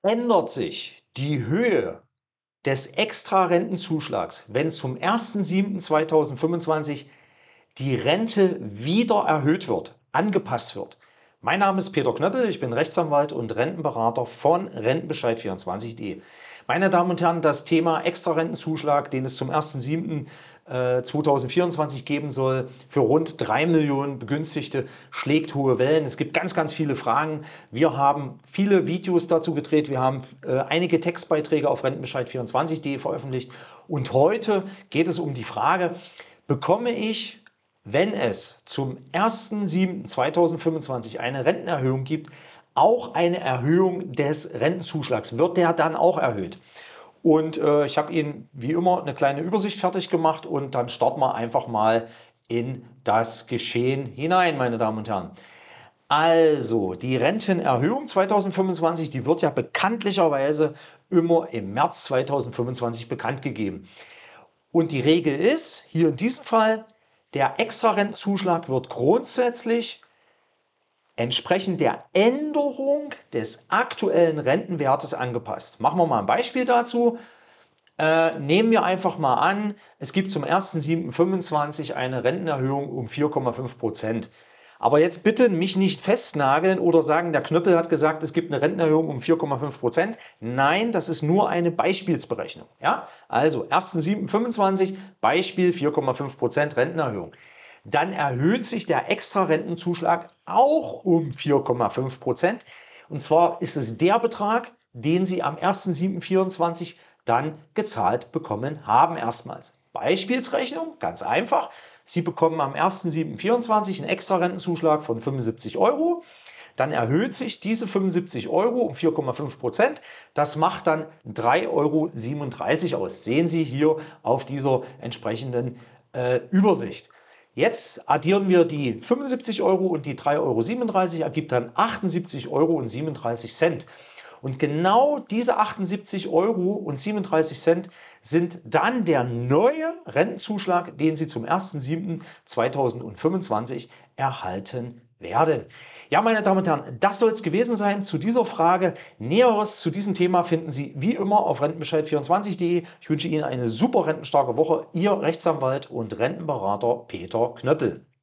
Ändert sich die Höhe des Extrarentenzuschlags, wenn zum 1.7.2025 die Rente wieder erhöht wird, angepasst wird? Mein Name ist Peter Knöppel, ich bin Rechtsanwalt und Rentenberater von Rentenbescheid24.de. Meine Damen und Herren, das Thema Extrarentenzuschlag, den es zum 1.7.2024 geben soll, für rund 3 Millionen Begünstigte, schlägt hohe Wellen. Es gibt ganz, ganz viele Fragen. Wir haben viele Videos dazu gedreht. Wir haben einige Textbeiträge auf Rentenbescheid24.de veröffentlicht. Und heute geht es um die Frage, bekomme ich, wenn es zum 1.7.2025 eine Rentenerhöhung gibt, auch eine Erhöhung des Rentenzuschlags? Wird der dann auch erhöht? Und ich habe Ihnen wie immer eine kleine Übersicht fertig gemacht und dann starten wir einfach mal in das Geschehen hinein, meine Damen und Herren. Also, die Rentenerhöhung 2025, die wird ja bekanntlicherweise immer im März 2025 bekannt gegeben. Und die Regel ist, hier in diesem Fall, der Extrarentenzuschlag wird grundsätzlich entsprechend der Änderung des aktuellen Rentenwertes angepasst. Machen wir mal ein Beispiel dazu. Nehmen wir einfach mal an, es gibt zum 1.7.25 eine Rentenerhöhung um 4,5%. Aber jetzt bitte mich nicht festnageln oder sagen, der Knöppel hat gesagt, es gibt eine Rentenerhöhung um 4,5%. Nein, das ist nur eine Beispielsberechnung. Ja? Also 1.7.25, Beispiel 4,5% Rentenerhöhung. Dann erhöht sich der Extrarentenzuschlag auch um 4,5%. Und zwar ist es der Betrag, den Sie am 1.7.24 dann gezahlt bekommen haben erstmals. Beispielsrechnung, ganz einfach. Sie bekommen am 1.7.24 einen Extrarentenzuschlag von 75 Euro. Dann erhöht sich diese 75 Euro um 4,5%. Das macht dann 3,37 Euro aus. Sehen Sie hier auf dieser entsprechenden Übersicht. Jetzt addieren wir die 75 Euro und die 3,37 Euro, ergibt dann 78,37 Euro. Und genau diese 78,37 Euro sind dann der neue Rentenzuschlag, den Sie zum 1.7.2025 erhalten werden. Ja, meine Damen und Herren, das soll es gewesen sein zu dieser Frage. Näheres zu diesem Thema finden Sie wie immer auf Rentenbescheid24.de. Ich wünsche Ihnen eine super rentenstarke Woche. Ihr Rechtsanwalt und Rentenberater Peter Knöppel.